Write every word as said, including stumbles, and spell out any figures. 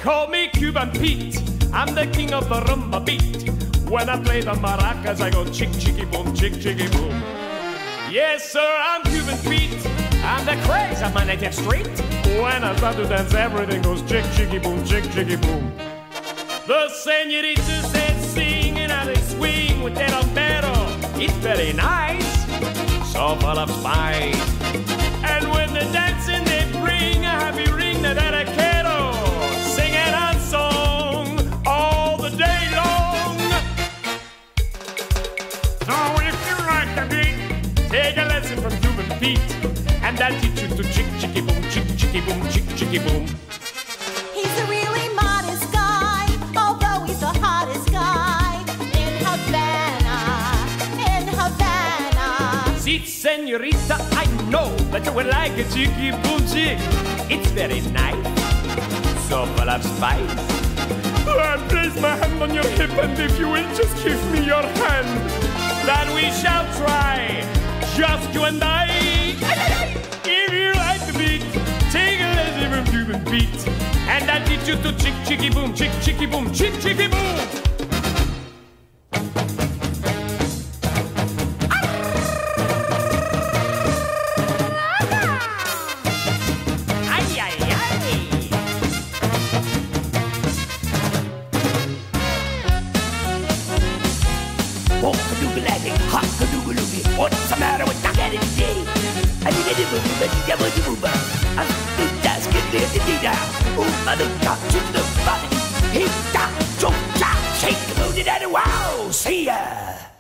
call me Cuban Pete. I'm the king of the rumba beat. When I play the maracas, I go chick, chicky, boom, chick, chicky, boom. Yes, sir, I'm Cuban Pete. I'm the craze of my native street. When I start to dance, everything goes chick, chicky, boom, chick, chicky, boom. The senoritas said sing and how they swing with that ombero. It's very nice, so full of spice. And when they're dancing, they bring a happy ring that I quero. Singing a song all the day long. So if you like the beat, take a lesson from Cuban Pete, and I'll teach you to chick, chicky, boom, chick, chicky, boom, chick, chicky, boom. He's a really modest guy, although he's the hottest guy in Havana, in Havana. See, senorita, I know that you would like a chicky boom chick. It's very nice, so full of spice. I place my hand on your hip, and if you will just give me your hand, that we shall try, just you and I. If you like the beat, take a lesson from Cuban Pete, and I'll teach you to chick, chicky, boom, chick, chicky, boom, chick, chicky, boom. What's the matter with that guy today? I need a little bit of a move. I'm the task in there to do that. Oh, mother, got to the body. He got to shake the moon and wow. See ya.